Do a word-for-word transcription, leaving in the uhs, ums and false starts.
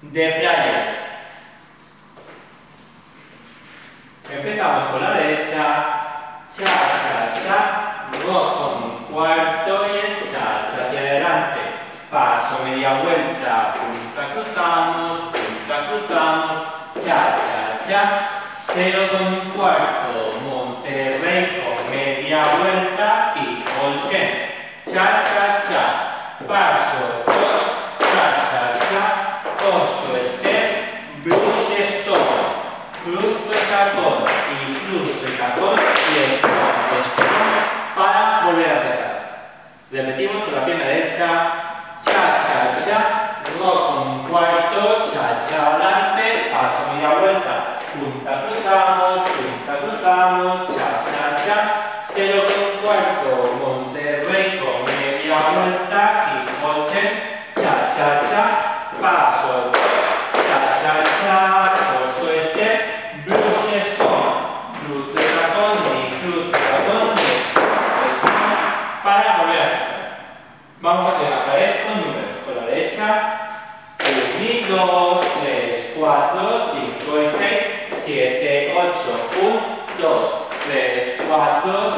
de playa. Empezamos con la derecha, cha, cha, cha, rock con un cuarto y el cha, cha hacia adelante. Paso, media vuelta, punta cruzamos, punta cruzamos, cha, cha, cha, cero con un cuarto, Monterrey con media vuelta y Olchen, cha, cha, cha, paso, dos, cha, cha, cha, costo, step, blues, stop. Cruz de tacón y cruz de tacón y stop, stop, para volver a empezar. Repetimos con la pierna derecha, cha, cha, cha, rock con un cuarto, cha, cha, adelante, paso, media vuelta, punta cruzamos, punta cruzamos, cha, cha, cha, cero con un cuarto, Monterrey con media vuelta, y Olchen, cha, cha, cha, paso, cha, cha, cha, costo, step, blues, stop, cruz de tacón y cruz de tacón, stop, para volver a empezar. Vamos a hacer la pared con números. Con la derecha, uno, dos, tres, cuatro, cinco y seis, siete, ocho, uno, dos, tres, cuatro,